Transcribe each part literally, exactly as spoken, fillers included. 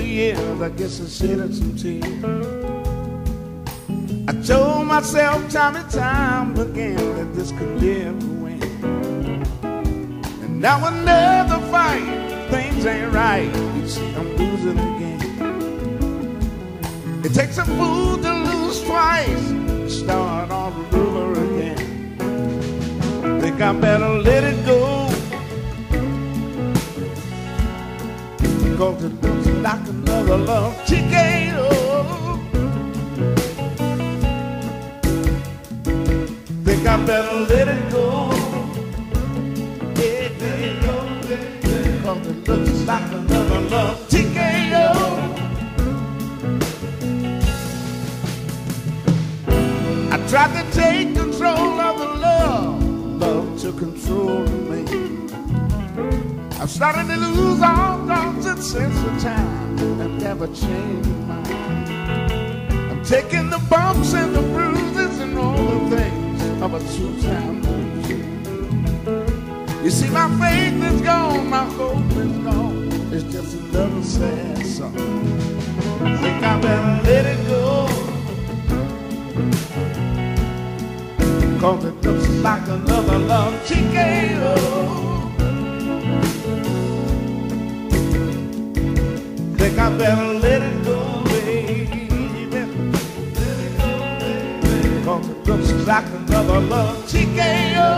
years, I guess I shed some tears. I told myself time and time again that this could never win. And now another fight, things ain't right. You see, I'm losing again. It takes a fool to lose twice, start all over again. Think I better let it go, because it looks like another love T K O. Think I better let it go, yeah, let it go, because it looks like another love T K O. I tried to take control of the love, love took control of me. I'm starting to lose all thoughts and sense of time, and never change my mind. I'm taking the bumps and the bruises and all the things of a two-time loser. You see, my faith is gone, my hope is gone. It's just another sad song. I think I better let it go, because it looks like another love T K O. Think I better let it go, baby. Let it go, baby. Because it looks like another love T K O.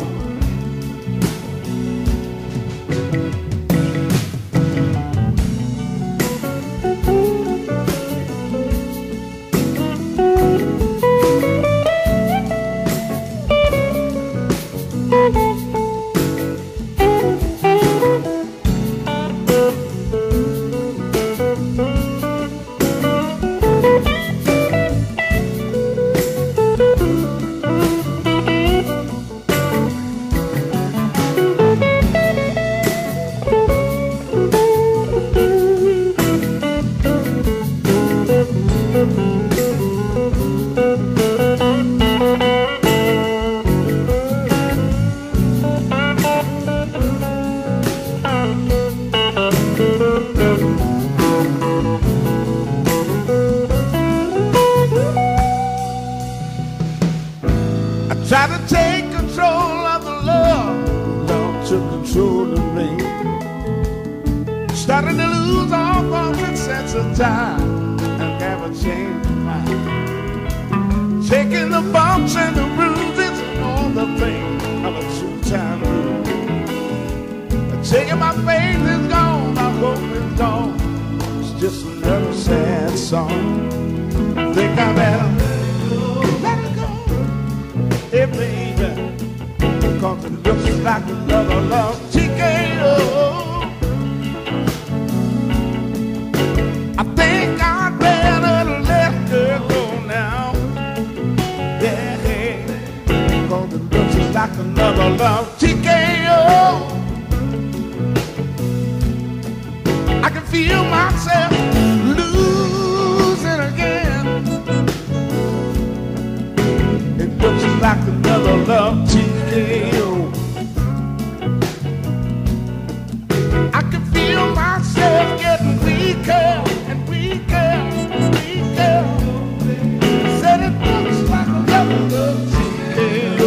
Try to take control of the love, love took control of me. Starting to lose all thoughts and sense of time, and never change my mind. Taking the bumps and the bruises and all the things of a two-time loser. Taking my faith is gone, my hope is gone. It's just another sad song. I think I better hey baby, because it looks like another love T K O. I think I'd better let her go now, yeah, because it looks like another love T K O. I can feel myself losing again. It looks like another love T K O. I can feel myself getting weaker and weaker and weaker. Said it looks like another love T K O.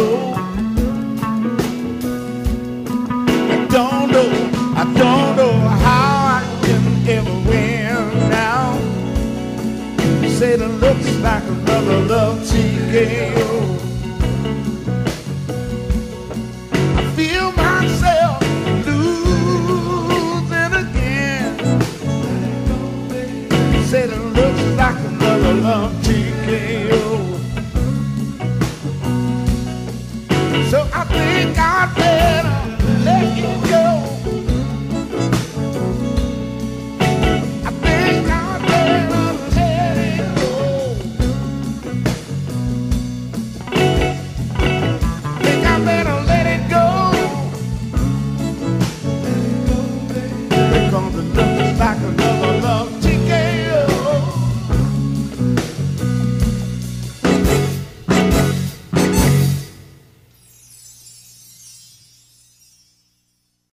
I don't know, I don't know how I can ever win now. Said it looks like another love T K O.